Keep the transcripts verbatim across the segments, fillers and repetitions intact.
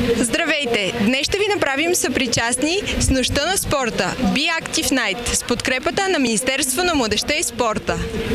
Здравейте! Днес ще ви направим съпричастни с Нощта на спорта Be Active Night с подкрепата на Министерството на младежта и спорта.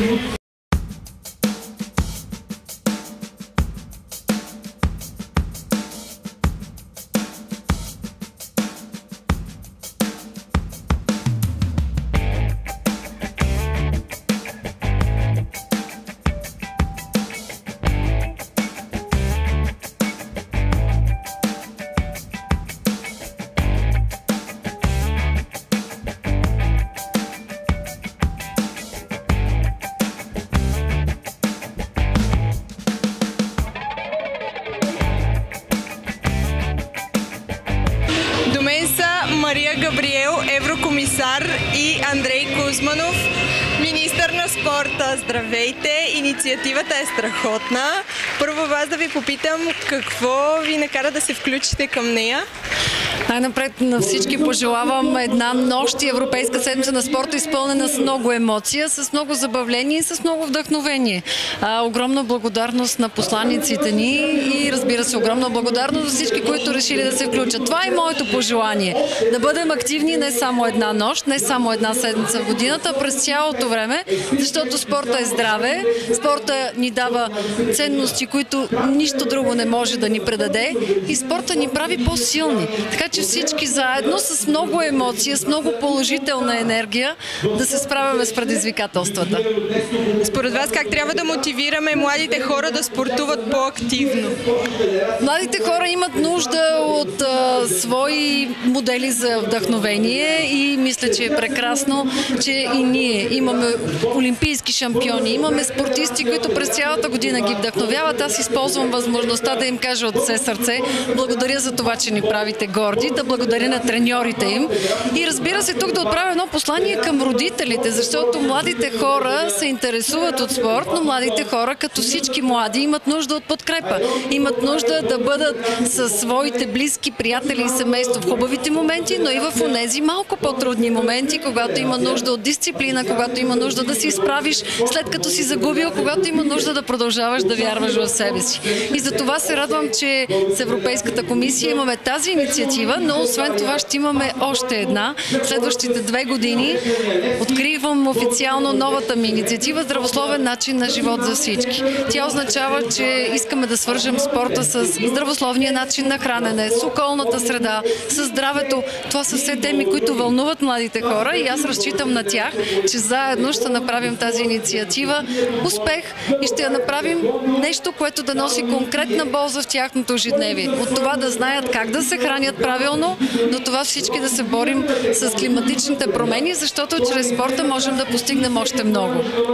Мария Габриел, еврокомисар, и Андрей Кузманов, министър на спорта. Здравейте! Инициативата е страхотна. Първо вас да ви попитам какво ви накара да се включите към нея? Най-напред на всички пожелавам една нощ и Европейска седмица на спорта, изпълнена с много емоция, с много забавление и с много вдъхновение. А, огромна благодарност на посланиците ни и, разбира се, огромна благодарност за всички, които решили да се включат. Това е моето пожелание. Да бъдем активни не само една нощ, не само една седмица в годината, а през цялото време, защото спорта е здраве, спорта ни дава ценности, които нищо друго не може да ни предаде, и спорта ни прави по-силни. Така че всички заедно с много емоция, с много положителна енергия да се справяме с предизвикателствата. Според вас как трябва да мотивираме младите хора да спортуват по-активно? Младите хора имат нужда от а, свои модели за вдъхновение и мисля, че е прекрасно, че и ние имаме олимпийски шампиони, имаме спортисти, които през цялата година ги вдъхновяват. Аз използвам възможността да им кажа от все сърце благодаря за това, че ни правите горди, да благодаря на треньорите им и, разбира се, тук да отправя едно послание към родителите, защото младите хора се интересуват от спорт, но младите хора, като всички млади, имат нужда от подкрепа. Имат нужда да бъдат със своите близки, приятели и семейство в хубавите моменти, но и в онези малко по-трудни моменти, когато има нужда от дисциплина, когато има нужда да се изправиш след като си загубил, когато има нужда да продължаваш да вярваш в себе си. И за това се радвам, че с Европейската комисия имаме тази инициатива, но освен това ще имаме още една. Следващите две години откривам официално новата ми инициатива Здравословен начин на живот за всички. Тя означава, че искаме да свържем спорта с здравословния начин на хранене, с околната среда, с здравето. Това са все теми, които вълнуват младите хора и аз разчитам на тях, че заедно ще направим тази инициатива успех и ще я направим нещо, което да носи конкретна полза в тяхното ежедневие. От това да знаят как да се хранят правилно, до това всички да се борим с климатичните промени, защото чрез спорта можем да постигнем още много.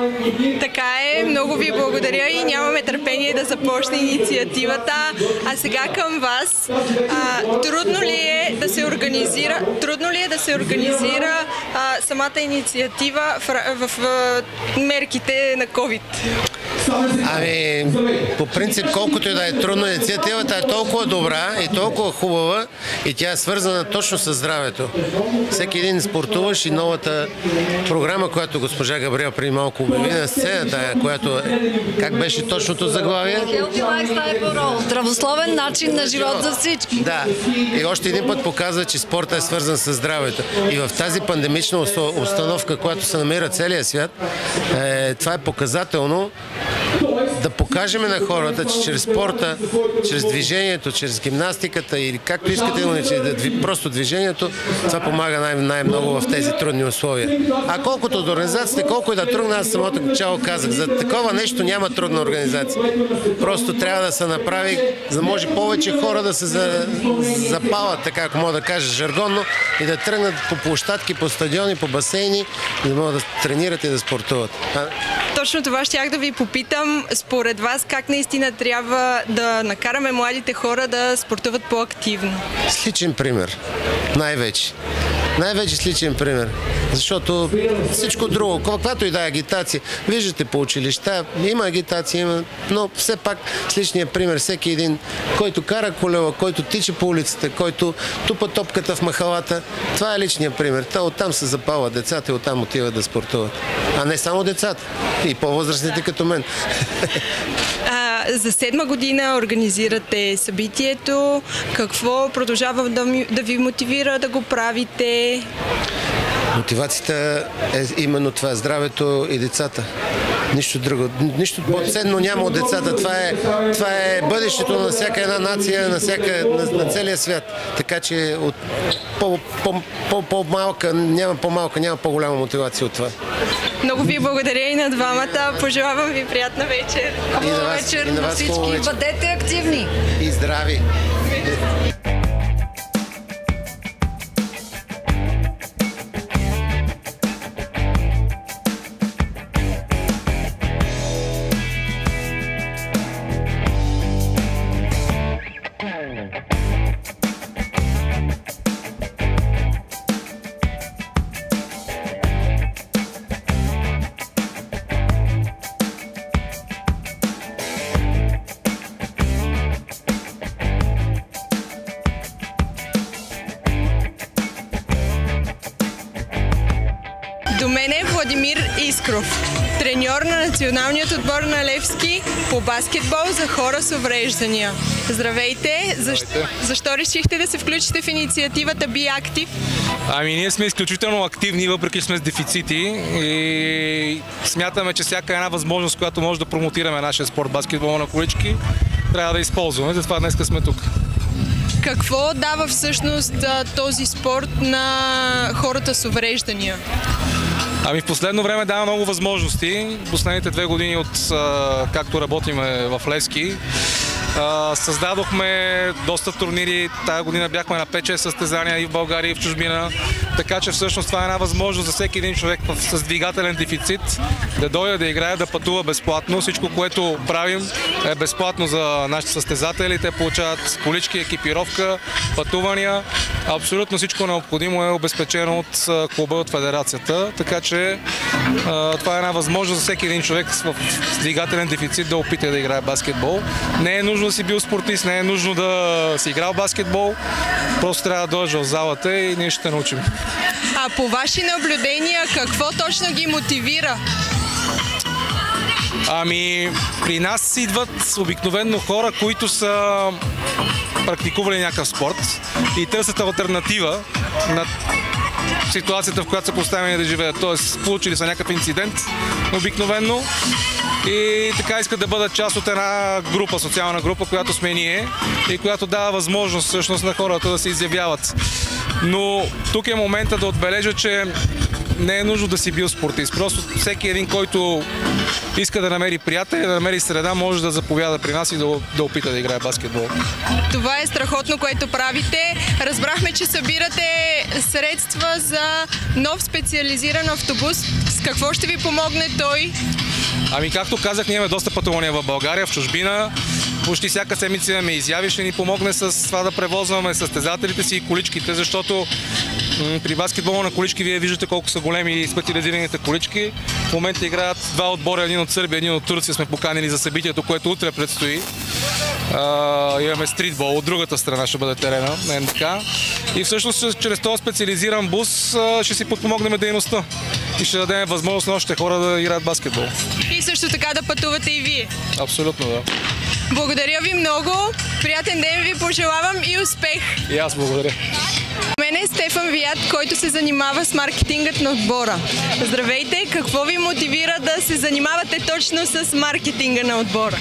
Така е, много ви благодаря и нямаме търпение да започне инициативата. А сега към вас. А, трудно ли е да се организира, трудно ли е да се организира а, самата инициатива в, в, в, в мерките на COVID? Ами, по принцип, колкото и да е трудно, инициативата е толкова добра и толкова хубава и тя е свързана точно с здравето. Всеки един спортуваш и новата програма, която госпожа Габриел преди малко обяви на сцената, която е, как беше точното заглавие? Здравословен начин на живот за всички. Да, и още един път показва, че спорта е свързан с здравето. И в тази пандемична установка, която се намира целия свят, е, това е показателно да покажем на хората, че чрез спорта, чрез движението, чрез гимнастиката или както искате, да, просто движението, това помага най- най-много в тези трудни условия. А колкото до организацията, колко и да трудно, аз самото начало казах, за такова нещо няма трудна организация. Просто трябва да се направи, за да може повече хора да се за, запалят, така ако мога да кажа жаргонно, и да тръгнат по площадки, по стадиони, по басейни, да могат да тренират и да спортуват. А... Точно това щях да ви попитам. Според вас как наистина трябва да накараме младите хора да спортуват по-активно? С личен пример. Най-вече. Най-вече с личен пример. Защото всичко друго, каквато и да е агитация, виждате по училища, има агитация, има, но все пак с личния пример, всеки един, който кара колела, който тича по улицата, който тупа топката в махалата, това е личния пример. Та оттам се запалват децата и оттам отиват да спортуват. А не само децата, и по-възрастните като мен. А, За седма година организирате събитието. Какво продължава да, ми, да ви мотивира да го правите? Мотивацията е именно това, здравето и децата. Нищо друго. Нищо по-ценно няма от децата. Това е, това е бъдещето на всяка една нация, на, всяка, на, на целия свят. Така че от по, по, по, по-малка, няма по-малка, няма по-голяма мотивация от това. Много ви благодаря и на двамата. Пожелавам ви приятна вечер. Хубава вечер на всички. Бъдете активни. И здрави. До мен е Владимир Искров, треньор на националният отбор на Левски по баскетбол за хора с увреждания. Здравейте! Защо, защо решихте да се включите в инициативата Be Active? Ами ние сме изключително активни, въпреки че сме с дефицити и смятаме, че всяка една възможност, която може да промотираме нашия спорт баскетбол на колички, трябва да използваме. Затова днес сме тук. Какво дава всъщност този спорт на хората с увреждания? Ами в последно време дава много възможности. Последните две години от както работиме в Левски, създадохме доста турнири. Тая година бяхме на пет-шест състезания и в България, и в чужбина. Така че всъщност това е една възможност за всеки един човек с двигателен дефицит да дойде да играе, да пътува безплатно. Всичко, което правим, е безплатно за нашите състезатели. Те получават колички, екипировка, пътувания. Абсолютно всичко необходимо е обезпечено от клуба, от федерацията. Така че това е една възможност за всеки един човек с двигателен дефицит да опита да играе баскетбол. Не е нужно да си бил спортист, не е нужно да си играл баскетбол. Просто трябва да дойдеш в залата и ние ще те научим. А по ваши наблюдения, какво точно ги мотивира? Ами, при нас идват обикновено хора, които са практикували някакъв спорт и търсят алтернатива на ситуацията, в която са поставени да живеят. Тоест, получили са някакъв инцидент обикновено и така искат да бъдат част от една група, социална група, която сме ние и която дава възможност всъщност на хората да се изявяват. Но тук е момента да отбележа, че не е нужно да си бил спортист. Просто всеки един, който иска да намери приятели, да намери среда, може да заповяда при нас и да, да опита да играе баскетбол. Това е страхотно, което правите. Разбрахме, че събирате средства за нов специализиран автобус. С какво ще ви помогне той? Ами както казах, ние имаме доста пътувания в България, в чужбина. Почти всяка седмица имаме изяви, ще ни помогне с това да превозваме състезателите си и количките, защото при баскетбола на колички вие виждате колко са големи и специализираните колички. В момента играят два отбора, един от Сърбия, един от Турция, сме поканили за събитието, което утре предстои. Uh, имаме стритбол, от другата страна ще бъде терена на Н Д К. И всъщност чрез този специализиран бус uh, ще си подпомогнем дейността и ще дадем възможност на още хора да играят баскетбол. И също така да пътувате и вие. Абсолютно, да. Благодаря ви много, приятен ден ви пожелавам и успех! И аз благодаря. Мен е Стефан Вият, който се занимава с маркетингът на отбора. Здравейте! Какво ви мотивира да се занимавате точно с маркетинга на отбора?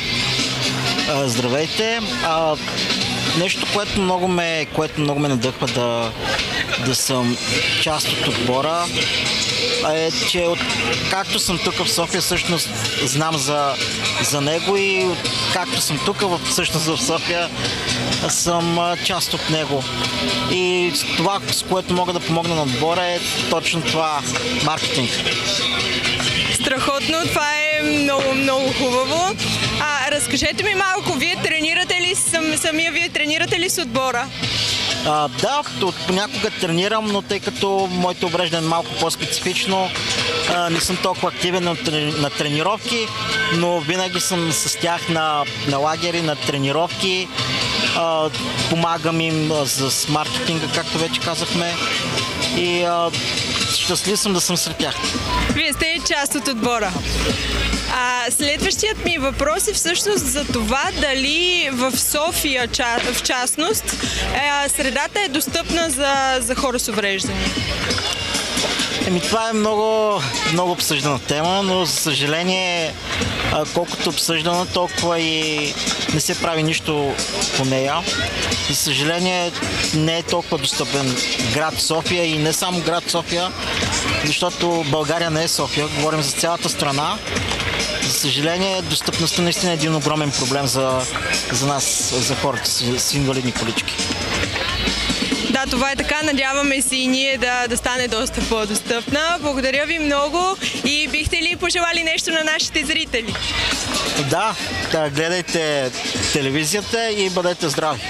Здравейте! А, нещо, което много ме, което много ме надъхва да, да съм част от отбора, е, че от, както съм тук в София, всъщност знам за, за него и както съм тук, всъщност в София, съм част от него. И това, с което мога да помогна на отбора, е точно това – маркетинг. Страхотно, това е много, много хубаво. А, разкажете ми малко, вие тренирате ли, сам, самия вие тренирате ли с отбора? А, да, понякога тренирам, но тъй като моето увреждане е малко по-специфично, а, не съм толкова активен на, на тренировки, но винаги съм с тях на, на лагери, на тренировки. А, помагам им а, с маркетинга, както вече казахме. И а, щастлив съм да съм сред тях. Вие сте част от отбора. А, следващият ми въпрос е всъщност за това дали в София в частност е, средата е достъпна за, за хора с увреждания. Еми, това е много, много обсъждана тема, но за съжаление, колкото обсъждана, толкова и не се прави нищо по нея. За съжаление, не е толкова достъпен град София и не само град София, защото България не е София, говорим за цялата страна. За съжаление, достъпността наистина е един огромен проблем за, за нас, за хората с, с инвалидни колички. Да, това е така. Надяваме се и ние да, да стане доста по-достъпна. Благодаря ви много и бихте ли пожелали нещо на нашите зрители? Да, да, гледайте телевизията и бъдете здрави!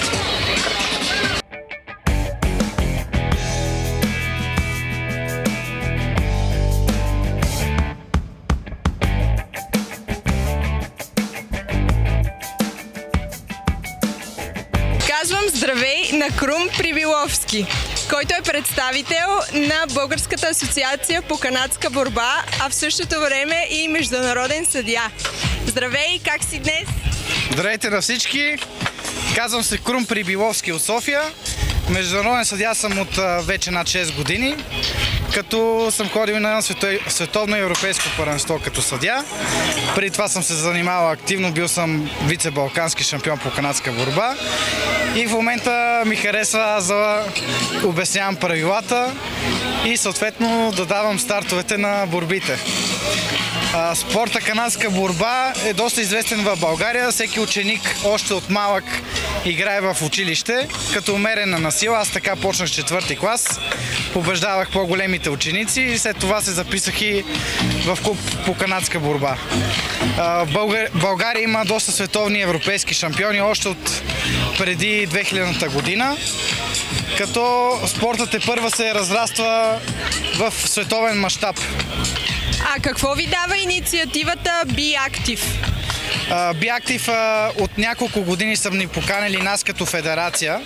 Казвам здравей на Крум Прибиловски, който е представител на Българската асоциация по канадска борба, а в същото време и международен съдия. Здравей, как си днес? Здравейте на всички! Казвам се Крум Прибиловски от София. Международен съдия съм от вече над шест години, като съм ходил на световно и европейско първенство като съдия. Преди това съм се занимавал активно, бил съм вице-балкански шампион по канадска борба и в момента ми харесва да обяснявам правилата и съответно да давам стартовете на борбите. Спорта канадска борба е доста известен в България. Всеки ученик още от малък играе в училище, като умерена на сила. Аз така почнах с четвърти клас. Побеждавах по-големите ученици и след това се записах и в клуб по канадска борба. Българ... България има доста световни европейски шампиони още от преди две хилядната година, като спортът тепърва се разраства в световен мащаб. А какво ви дава инициативата Be Active? Uh, Be Active uh, от няколко години са ни поканили нас като федерация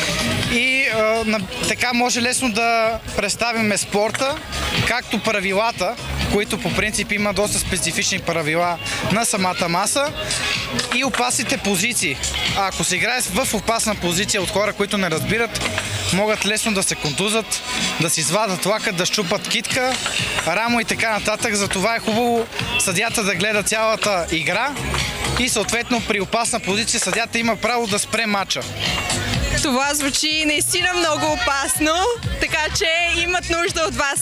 и uh, на, така може лесно да представим спорта, както правилата, които по принцип има доста специфични правила на самата маса, и опасните позиции. А ако се играе в опасна позиция от хора, които не разбират, могат лесно да се контузат, да си извадат лакът, да щупат китка, рамо и така нататък. Затова е хубаво съдията да гледа цялата игра и съответно при опасна позиция съдията има право да спре мача. Това звучи наистина много опасно, така че имат нужда от вас.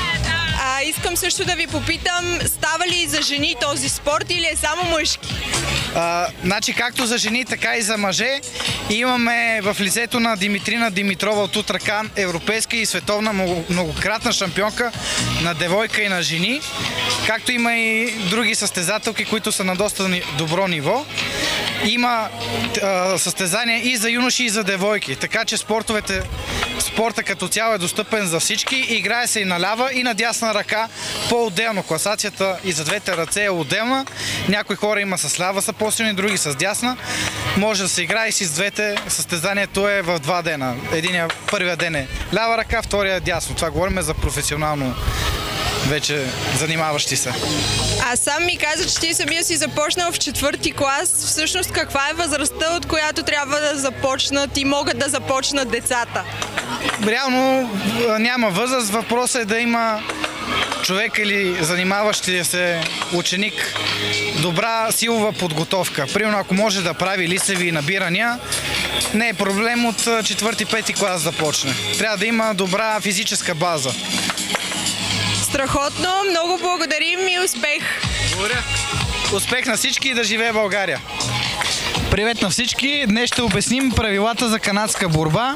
А, искам също да ви попитам, става ли за жени този спорт или е само мъжки? А, значи както за жени, така и за мъже. Имаме в лицето на Димитрина Димитрова от Утракан европейска и световна многократна шампионка на девойка и на жени. Както има и други състезателки, които са на доста добро ниво. Има а, състезания и за юноши, и за девойки. Така че спортовете, спорта като цяло е достъпен за всички. Играе се и на лява, и на дясна ръка по-отделно. Класацията и за двете ръце е отделна. Някои хора има с лява са по-силни, други с дясна. Може да се играе и с двете. Състезанието е в два дена. Единия, първия ден е лява ръка, втория е дясно. Това говорим за професионално вече занимаващи се. А сам ми каза, че ти самия си започнал в четвърти клас. Всъщност каква е възрастта, от която трябва да започнат и могат да започнат децата? Реално няма възраст. Въпросът е да има човек или занимаващия се ученик добра силова подготовка. Примерно ако може да прави лицеви набирания, не е проблем от четвърти-пети клас да почне. Трябва да има добра физическа база. Страхотно, много благодарим и успех! Благодаря! Успех на всички и да живее България! Привет на всички! Днес ще обясним правилата за канадска борба,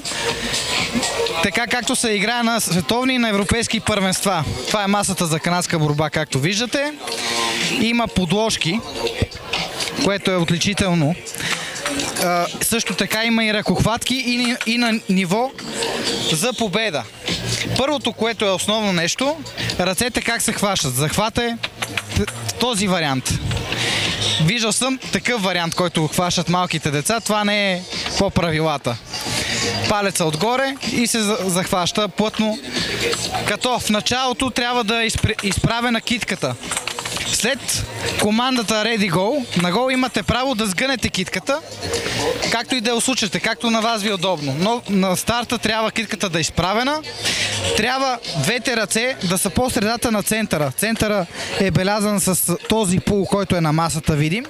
така както се играе на световни и на европейски първенства. Това е масата за канадска борба, както виждате. Има подложки, което е отличително. А, също така има и ръкохватки и, и на ниво за победа. Първото, което е основно нещо, ръцете как се хващат. Захват е този вариант. Виждал съм такъв вариант, който хващат малките деца. Това не е по правилата. Палеца отгоре и се захваща плътно. Като в началото трябва да е изправена китката. След командата Ready Go, на гол имате право да сгънете китката, както и да я осучате, както на вас ви е удобно. Но на старта трябва китката да е изправена. Трябва двете ръце да са по средата на центъра. Центъра е белязан с този пул, който е на масата, видим.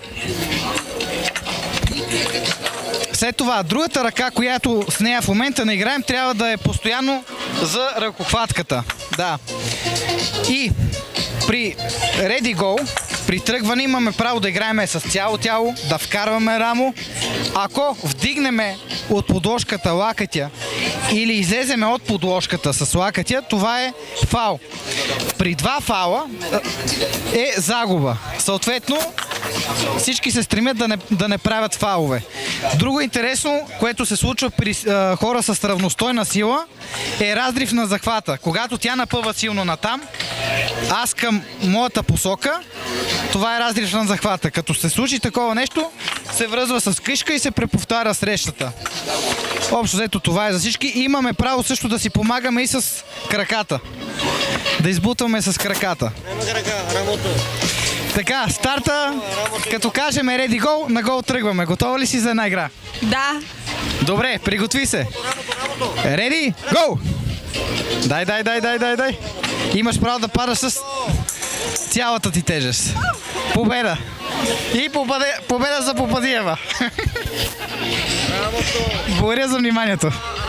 След това, другата ръка, която с нея в момента не играем, трябва да е постоянно за ръкохватката. Да. И при Ready Go, при тръгване имаме право да играем с цяло тяло, да вкарваме рамо. Ако вдигнеме от подложката лакътя или излеземе от подложката с лакътя, това е фаул. При два фаула е загуба. Съответно, всички се стремят да не, да не правят фаулове. Друго интересно, което се случва при а, хора с равностойна сила, е разрив на захвата. Когато тя напъва силно натам, аз към моята посока, това е разрив на захвата. Като се случи такова нещо, се връзва с кришка и се преповтаря срещата. Общо взето това е за всички. И имаме право също да си помагаме и с краката. Да избутваме с краката. Така, старта, като кажем Ready Go, на гол тръгваме. Готова ли си за една игра? Да. Добре, приготви се. Ready Go! Дай, дай, дай, дай, дай, дай. Имаш право да падаш с цялата ти тежест. Победа! И победа, победа за Попадиева. Благодаря за вниманието.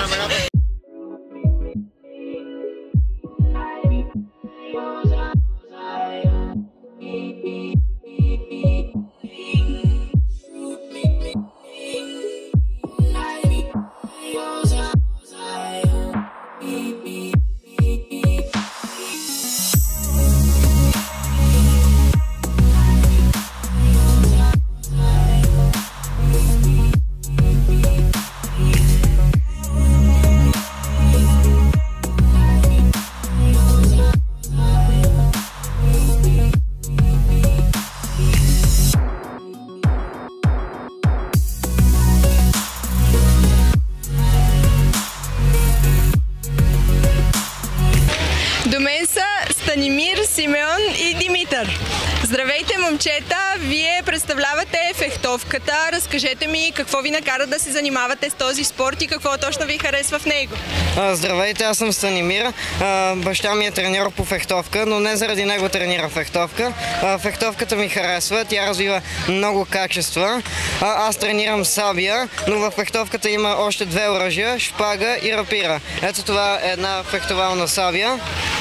До мен са Станимир, Симеон и Димитър. Здравейте, момчета! Вие представлявате фехтовката. Разкажете ми какво ви накара да се занимавате с този спорт и какво точно ви харесва в него. Здравейте, аз съм Станимир. Баща ми е треньор по фехтовка, но не заради него тренира фехтовка. Фехтовката ми харесва, тя развива много качества. Аз тренирам сабия, но в фехтовката има още две оръжия, шпага и рапира. Ето това е една фехтовална сабия.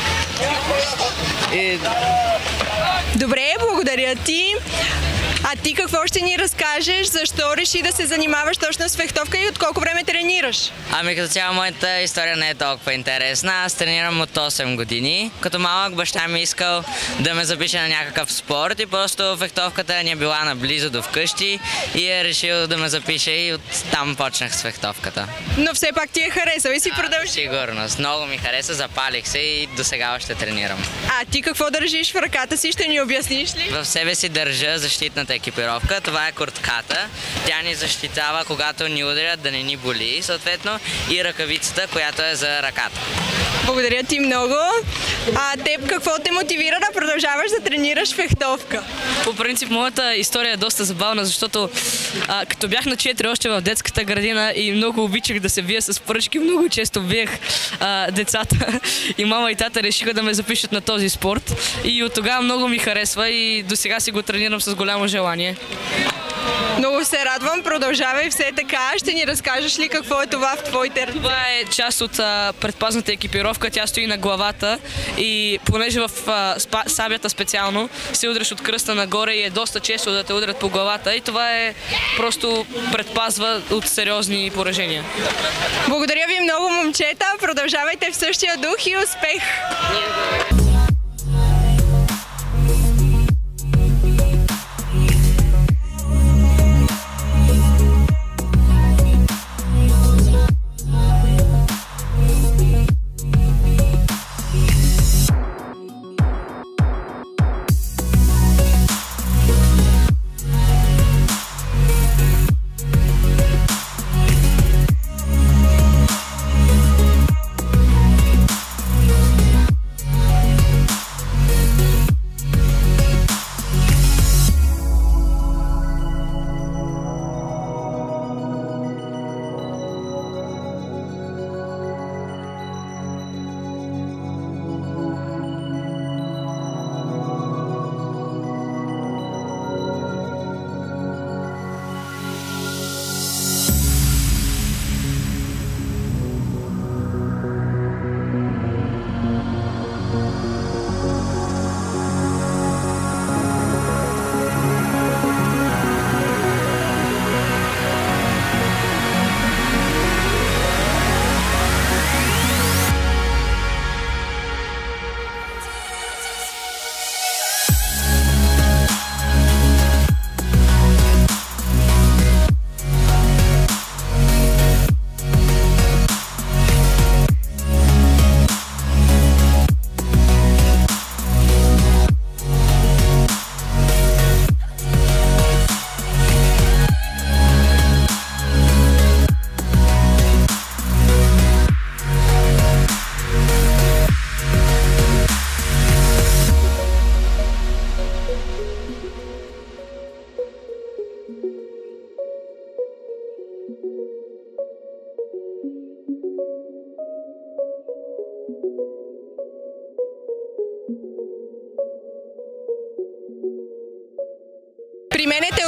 И... Добре, благодаря ти. А ти какво ще ни разкажеш? Защо реши да се занимаваш точно с фехтовка и от колко време тренираш? Ами като цяло моята история не е толкова интересна. Аз тренирам от осем години. Като малък баща ми искал да ме запише на някакъв спорт и просто фехтовката ни е била наблизо до вкъщи и е решил да ме запише и оттам почнах с фехтовката. Но все пак ти е харесал и си продължи? Сигурност. Много ми хареса, запалих се и до сега още тренирам. А ти какво държиш в ръката си? Ще ни обясниш ли? В себе си държа защитната екипировка. Това е куртката. Тя ни защитава, когато ни ударят, да не ни боли, съответно, и ръкавицата, която е за ръката. Благодаря ти много. А теб какво те мотивира да продължаваш да тренираш фехтовка? По принцип, моята история е доста забавна, защото а, като бях на четири още в детската градина и много обичах да се бия с пръчки, много често биех а, децата и мама и тата решиха да ме запишат на този спорт и от тогава много ми харесва и до сега си го тренирам с голямо желание. Много се радвам, продължавай все така. Ще ни разкажеш ли какво е това в твоите ръце? Това е част от а, предпазната екипировка, тя стои на главата и понеже в а, спа, сабята специално се удряш от кръста нагоре и е доста често да те удрят по главата и това е просто предпазва от сериозни поражения. Благодаря ви много, момчета, продължавайте в същия дух и успех!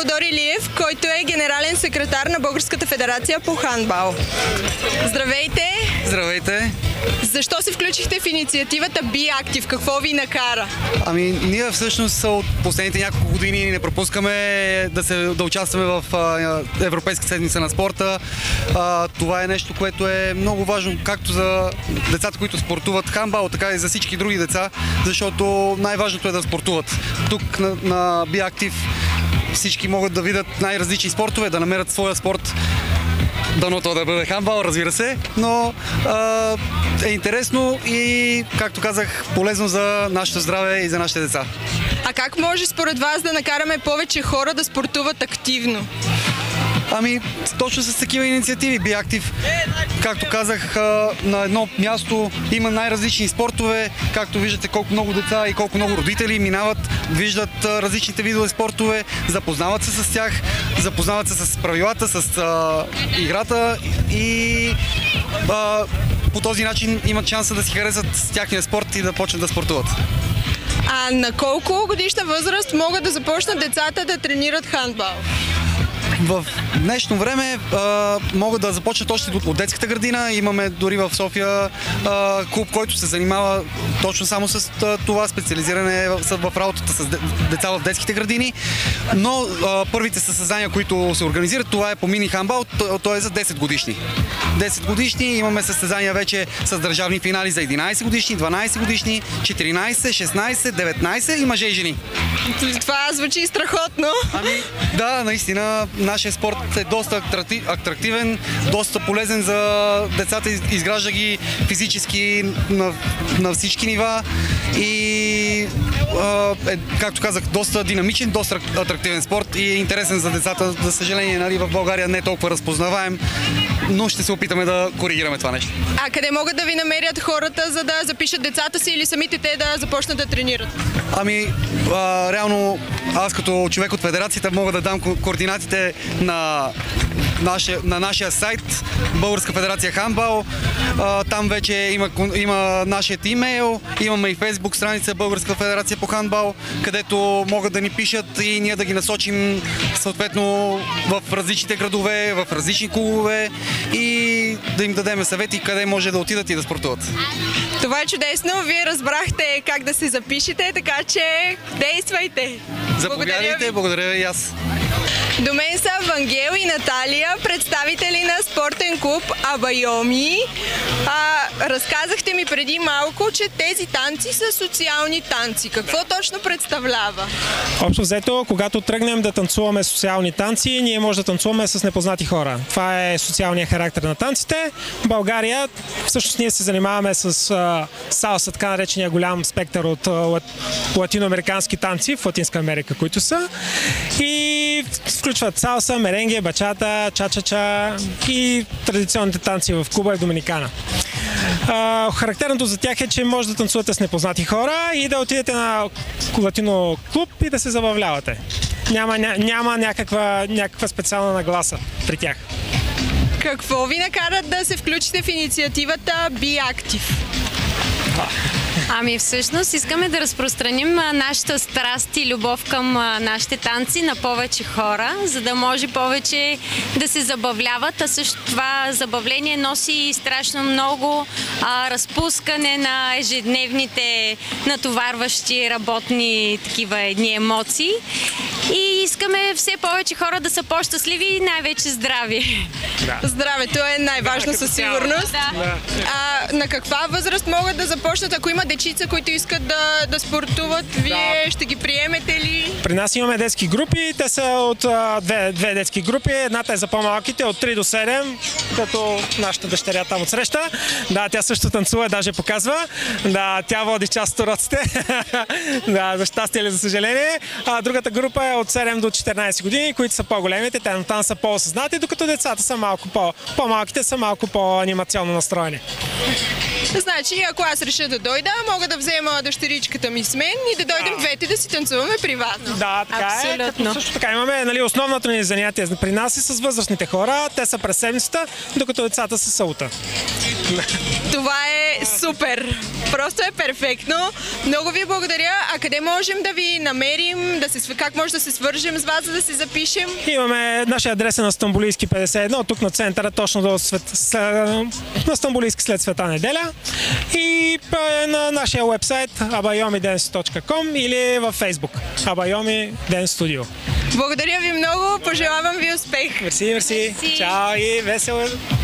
Теодор Илиев, който е генерален секретар на Българската федерация по хандбал. Здравейте! Здравейте! Защо се включихте в инициативата Be Active? Какво ви накара? Ами, ние всъщност от последните няколко години не пропускаме да, се, да участваме в а, Европейска седмица на спорта. А, това е нещо, което е много важно както за децата, които спортуват хандбал, така и за всички други деца, защото най-важното е да спортуват. Тук на, на Be Active всички могат да видят най-различни спортове, да намерят своя спорт. Дано то да бъде хандбал, разбира се, но а, е интересно и, както казах, полезно за нашето здраве и за нашите деца. А как може според вас да накараме повече хора да спортуват активно? Ами, точно с такива инициативи. Be Active, както казах, на едно място има най-различни спортове. Както виждате, колко много деца и колко много родители минават, виждат различните видове спортове, запознават се с тях, запознават се с правилата, с а, играта и а, по този начин имат шанса да си харесат тяхния спорт и да почнат да спортуват. А на колко годишна възраст могат да започнат децата да тренират хандбал? В днешно време а, могат да започнат още от детската градина. Имаме дори в София а, клуб, който се занимава точно само с а, това специализиране в, в работата с деца в детските градини. Но а, първите състезания, които се организират, това е по мини хандбал, то, то е за десет годишни. десет годишни, имаме състезания вече с държавни финали за единайсет годишни, дванайсет годишни, четиринайсет, шестнайсет, деветнайсет и мъже и жени. Това звучи страхотно. Ами, да, наистина, нашия спорт е доста атрактивен, доста полезен за децата, изгражда ги физически на, на всички нива и, е, както казах, доста динамичен, доста атрактивен спорт и е интересен за децата. За съжаление, нали, в България не е толкова разпознаваем, но ще се опитаме да коригираме това нещо. А къде могат да ви намерят хората, за да запишат децата си или самите те да започнат да тренират? Ами, а, реално, аз като човек от федерацията мога да дам координатите на нашия, на нашия сайт Българска федерация хандбал. А, там вече има, има нашият имейл, имаме и фейсбук страница Българска федерация по хандбал, където могат да ни пишат и ние да ги насочим съответно в различните градове, в различни клубове и да им дадем съвети къде може да отидат и да спортуват. Това е чудесно. Вие разбрахте как да се запишете, така че действайте! Заповядайте, благодаря ви и аз. До мен са Вангел и Наталия, представители на спортен клуб Абайоми. А, разказахте ми преди малко, че тези танци са социални танци. Какво точно представлява? Общо взето, когато тръгнем да танцуваме социални танци, ние може да танцуваме с непознати хора. Това е социалният характер на танците. В България всъщност ние се занимаваме с а, салса, така наречения голям спектър от а, латиноамерикански танци в Латинска Америка, които са. И включват салса, меренге, бачата, ча-ча-ча и традиционните танци в Куба и в Доминикана. А, характерното за тях е, че може да танцувате с непознати хора и да отидете на латино клуб и да се забавлявате. Няма, ня, няма някаква, някаква специална нагласа при тях. Какво ви накара да се включите в инициативата Be Active? Ами всъщност искаме да разпространим нашата страст и любов към нашите танци на повече хора, за да може повече да се забавляват, а също това забавление носи страшно много а, разпускане на ежедневните натоварващи работни такива едни емоции и искаме все повече хора да са по-щастливи и най-вече здрави. Да. Здравето е най-важно да, със сигурност. Да. А, на каква възраст могат да започнат, ако има дечица, които искат да, да спортуват? Вие да. ще ги приемете ли? При нас имаме детски групи. Те са от а, две, две детски групи. Едната е за по-малките, от три до седем, като нашата дъщеря там отсреща. Да, тя също танцува, даже показва. Да, тя води част от уроците. Да, за щастие или за съжаление. А другата група е от седем до четиринайсет години, които са по-големите. Те там са по-осъзнати, докато децата са малко по- по-малките, са малко по-анимационно настроени. Значи, ако аз реша да дойда, мога да взема дъщеричката ми с мен и да дойдем да. двете да си танцуваме при вас. Да, така абсолютно. Е. Също така имаме, нали, основното ни занятие при нас и с възрастните хора. Те са през седмицата, докато децата са саута. Това е е супер. Просто е перфектно. Много ви благодаря. А къде можем да ви намерим? Да се, как може да се свържем с вас, за да се запишем? Имаме нашия адрес на Стамболийски петдесет и едно, тук на центъра, точно до свет... на Стамболийски след Света неделя. И на нашия уебсайт абайоми денс точка ком или във Фейсбук Абайоми Денс Студио. Благодаря ви много. Пожелавам ви успех. Мерси, мерси. Чао и весело.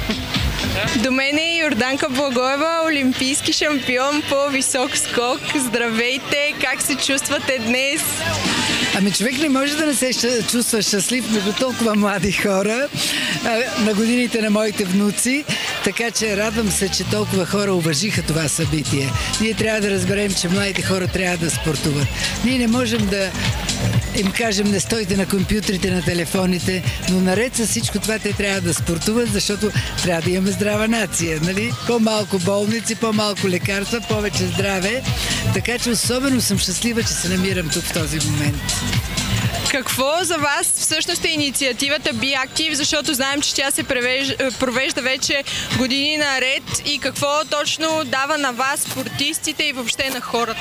До мен е Йорданка Благоева, олимпийски шампион по висок скок. Здравейте! Как се чувствате днес? Ами човек не може да не се чувства щастлив между толкова млади хора, на годините на моите внуци, така че радвам се, че толкова хора уважиха това събитие. Ние трябва да разберем, че младите хора трябва да спортуват. Ние не можем да им кажем, не стойте на компютрите, на телефоните, но наред с всичко това те трябва да спортуват, защото трябва да имаме здрава нация, нали? По-малко болници, по-малко лекарства, повече здраве. Така че особено съм щастлива, че се намирам тук в този момент. Какво за вас всъщност е инициативата Be Active, защото знаем, че тя се провежда вече години наред и какво точно дава на вас, спортистите и въобще на хората?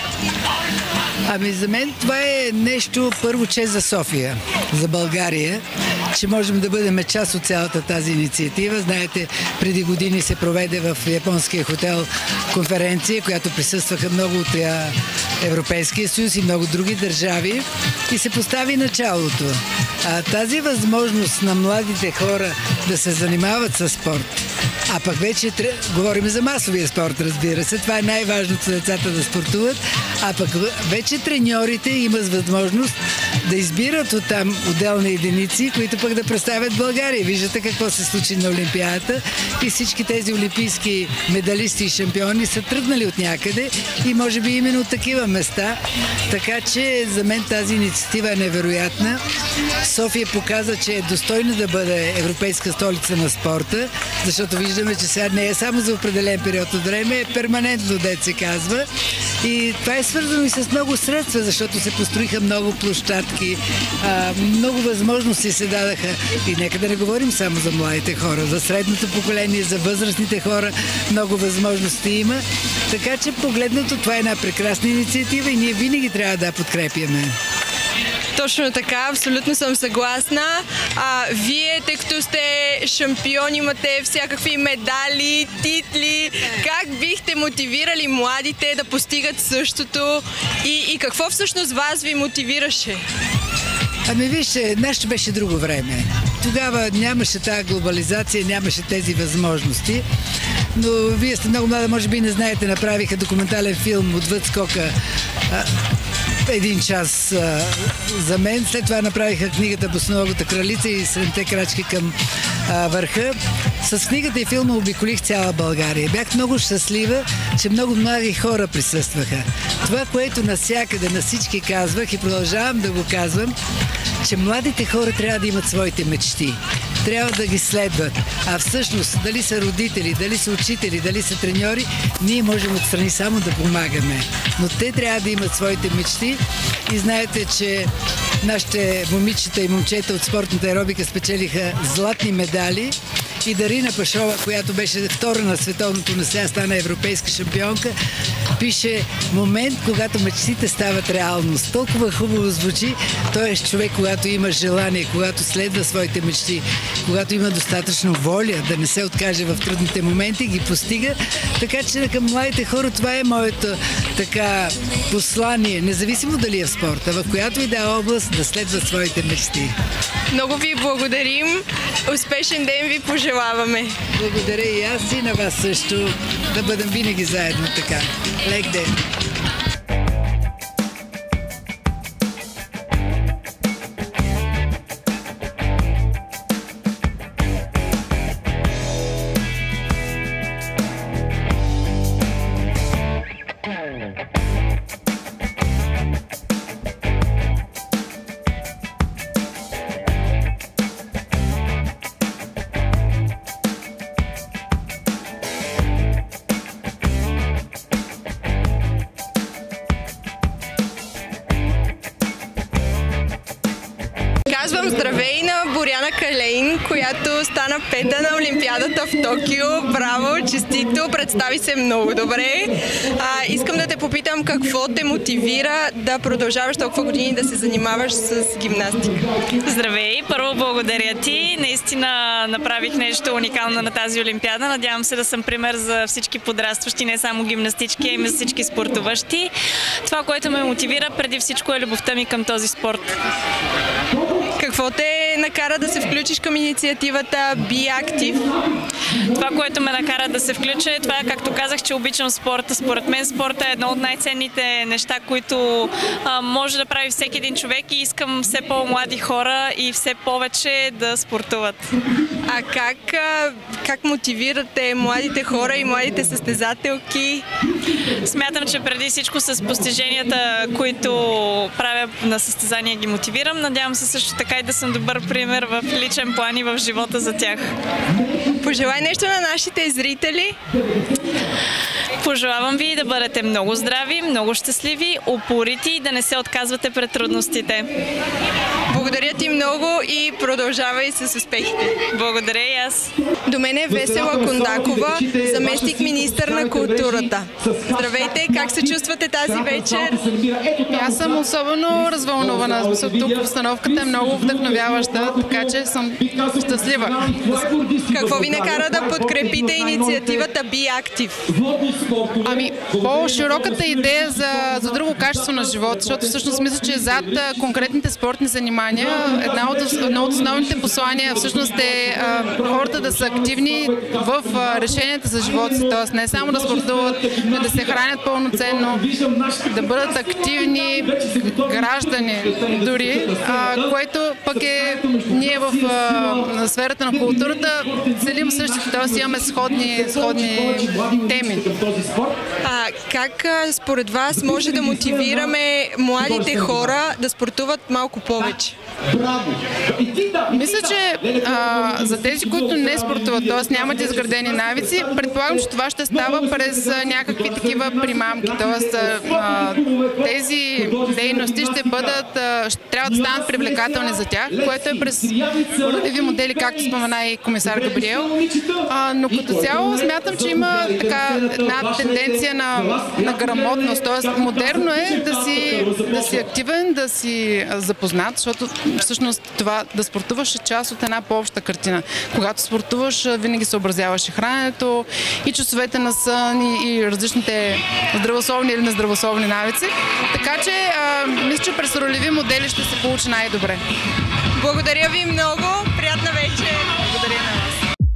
Ами за мен това е нещо първо чест за София, за България, че можем да бъдем част от цялата тази инициатива. Знаете, преди години се проведе в японския хотел конференция, която присъстваха много от Европейския съюз и много други държави и се постави началото. А тази възможност на младите хора да се занимават с спорт, а пък вече говорим за масовия спорт, разбира се. Това е най-важното децата да спортуват, а пък вече треньорите имат възможност да избират оттам отделни единици, които пък да представят България. Виждате какво се случи на Олимпиадата и всички тези олимпийски медалисти и шампиони са тръгнали от някъде и може би именно от такива места. Така че за мен тази инициатива е невероятна. София показа, че е достойно да бъде европейска столица на спорта, защото виждаме, че сега не е само за определен период от време, е перманентно, дет се казва. И това е свързано и с много средства, защото се построиха много площадки, много възможности се дадаха. И нека да не говорим само за младите хора, за средното поколение, за възрастните хора, много възможности има. Така че погледнато това е една прекрасна инициатива и ние винаги трябва да подкрепяме. Точно така, абсолютно съм съгласна. А, вие, тъй като сте шампион, имате всякакви медали, титли, как бихте мотивирали младите да постигат същото и, и какво всъщност вас ви мотивираше? Ами вижте, нашето беше друго време. Тогава нямаше тази глобализация, нямаше тези възможности. Но вие сте много млада, може би не знаете, направиха документален филм "Отвъд скока", един час а, за мен. След това направиха книгата "Босоногата кралица" и "Седемте крачки към а, върха". С книгата и филма обиколих цяла България. Бях много щастлива, че много млади хора присъстваха. Това, което навсякъде на всички казвах и продължавам да го казвам, че младите хора трябва да имат своите мечти. Трябва да ги следват. А всъщност, дали са родители, дали са учители, дали са треньори, ние можем отстрани само да помагаме. Но те трябва да имат своите мечти и знаете, че нашите момичета и момчета от спортната аеробика спечелиха златни медали. И Дарина Пашова, която беше втора на световното, на сега стана европейска шампионка, пише: момент, когато мечтите стават реалност. Толкова хубаво звучи. Той е човек, когато има желание, когато следва своите мечти, когато има достатъчно воля да не се откаже в трудните моменти, ги постига. Така че към младите хора това е моето така послание, независимо дали е в спорта, в която и да е област, да следва своите мечти. Много ви благодарим. Успешен ден ви пожелаваме. Благодаря и аз и на вас също. Да бъдем винаги заедно така. Лек ден! Калейн, която стана пета на Олимпиадата в Токио. Браво, честито, представи се много добре. А, искам да те попитам какво те мотивира да продължаваш толкова години да се занимаваш с гимнастика. Здравей, първо благодаря ти. Наистина направих нещо уникално на тази Олимпиада. Надявам се да съм пример за всички подрастващи, не само гимнастички, а и за всички спортуващи. Това, което ме мотивира преди всичко е любовта ми към този спорт. Какво те накара да се включиш към инициативата Be Active? Това, което ме накара да се включа е това, както казах, че обичам спорта. Според мен спорта е едно от най-ценните неща, които а, може да прави всеки един човек и искам все по-млади хора и все повече да спортуват. А как, а, как мотивирате младите хора и младите състезателки? Смятам, че преди всичко с постиженията, които правя на състезания, ги мотивирам. Надявам се също така и да съм добър пример в личен план и в живота за тях. Пожелай нещо на нашите зрители. Пожелавам ви да бъдете много здрави, много щастливи, упорити и да не се отказвате пред трудностите. Благодаря ти много и продължавай с успехите. Благодаря и аз. До мен е Весела Кондакова, заместник министър на културата. Здравейте, как се чувствате тази вечер? Аз съм особено развълнувана. Тук обстановката е много вдъхновяваща, така че съм щастлива. Какво ви накара да подкрепите инициативата Be Active? Ами, по-широката идея за, за друго качество на живот, защото всъщност мисля, че зад конкретните спортни занимания една от, едно от основните послания всъщност е а, хората да са активни в а, решенията за живота си, т.е. не само да спортуват, но да се хранят пълноценно, да бъдат активни граждани дори, а, което пък е ние в а, сферата на културата целим същите, т.е. имаме сходни, сходни теми. А как според вас може да мотивираме младите хора да спортуват малко повече? Мисля, че а, за тези, които не спортуват, т.е. нямат изградени навици, предполагам, че това ще става през а, някакви такива примамки, т.е. тези дейности ще бъдат, а, ще трябва да станат привлекателни за тях, което е през родови модели, както спомена и комисар Габриел. А, но като цяло смятам, че има така една тенденция на, на грамотност, т.е. модерно е да си, да си активен, да си запознат, защото всъщност това да спортуваш е част от една по-обща картина. Когато спортуваш, винаги съобразяваш и храненето, и часовете на сън, и, и различните здравословни или нездравословни навици. Така че а, мисля, че през ролеви модели ще се получи най-добре. Благодаря ви много. Приятна вечер. Благодаря на вас.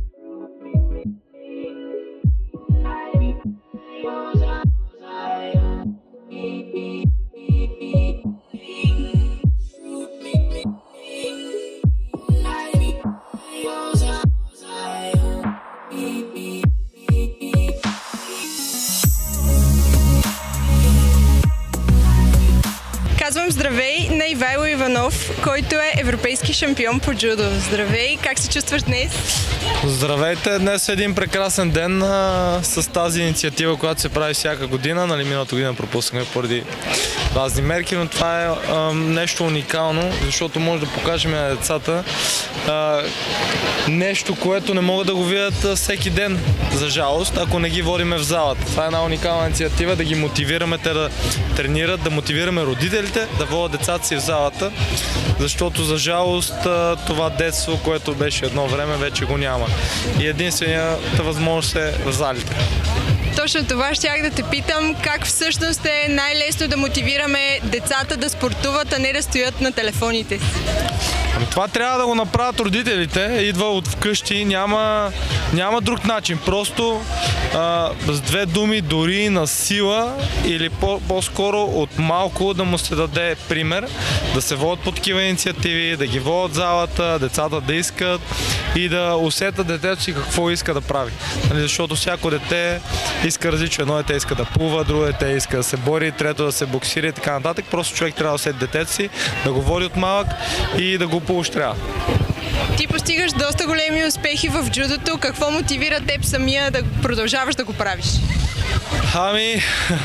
Казвам здравей на Ивайло Иванов, който е европейски шампион по джудо. Здравей, как се чувстваш днес? Здравейте, днес е един прекрасен ден а, с тази инициатива, която се прави всяка година. Нали, миналата година пропуснахме поради разни мерки, но това е а, нещо уникално, защото може да покажем на децата а, нещо, което не могат да го видят всеки ден, за жалост, ако не ги водиме в залата. Това е една уникална инициатива, да ги мотивираме те да тренират, да мотивираме родителите да водят децата си в залата, защото за жалост това детство, което беше едно време, вече го няма. И единствената възможност е в залите. Точно това щях да те питам, как всъщност е най-лесно да мотивираме децата да спортуват, а не да стоят на телефоните си? Ами това трябва да го направят родителите, идва от вкъщи, няма, няма друг начин. Просто а, с две думи, дори на сила или по- по-скоро от малко да му се даде пример, да се водят по такива инициативи, да ги водят в залата, децата да искат и да усетят детето си какво иска да прави. Нали, защото всяко дете иска различно. Едно дете иска да плува, друго дете иска да се бори, трето да се боксира и така нататък. Просто човек трябва да усети детето си, да го води от малък и да го поощрява. Ти постигаш доста големи успехи в джудото. Какво мотивира теб самия да продължаваш да го правиш? Ами,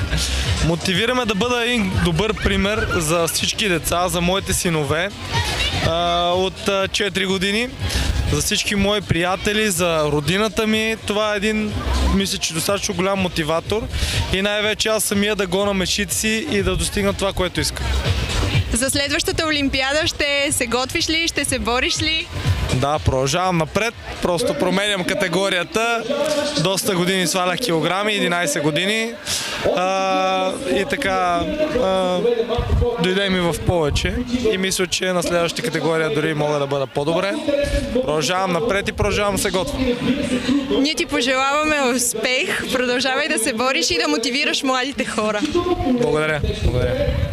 мотивираме да бъда един добър пример за всички деца, за моите синове. а, от а, четири години. За всички мои приятели, за родината ми, това е един, мисля, че достатъчно голям мотиватор и най-вече аз самия да гона мечтите си и да достигна това, което искам. За следващата Олимпиада ще се готвиш ли, ще се бориш ли? Да, продължавам напред, просто променям категорията. Доста години свалях килограми, единайсет години. А, и така а, дойде ми в повече и мисля, че на следващата категория дори мога да бъда по-добре. Продължавам напред и продължавам да се готвя. Ние ти пожелаваме успех, продължавай да се бориш и да мотивираш младите хора. Благодаря. Благодаря.